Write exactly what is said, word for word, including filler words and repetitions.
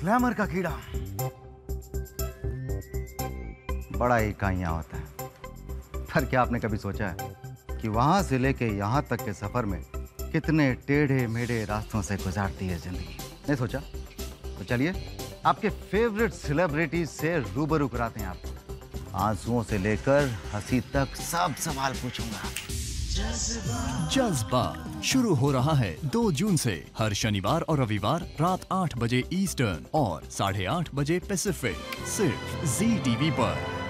Glamour का कीड़ा बड़ा ही काइयां होता है। पर क्या आपने कभी सोचा है कि वहां से लेके यहाँ तक के सफर में कितने टेढ़े मेढ़े रास्तों से गुजारती है जिंदगी? नहीं सोचा? तो चलिए आपके फेवरेट सेलिब्रिटीज से रूबरू कराते हैं आपको। आंसुओं से लेकर हंसी तक सब सवाल पूछूंगा। जज़्बात शुरू हो रहा है दो जून से हर शनिवार और रविवार रात आठ बजे ईस्टर्न और साढ़े आठ बजे पैसिफिक, सिर्फ जी टीवी पर।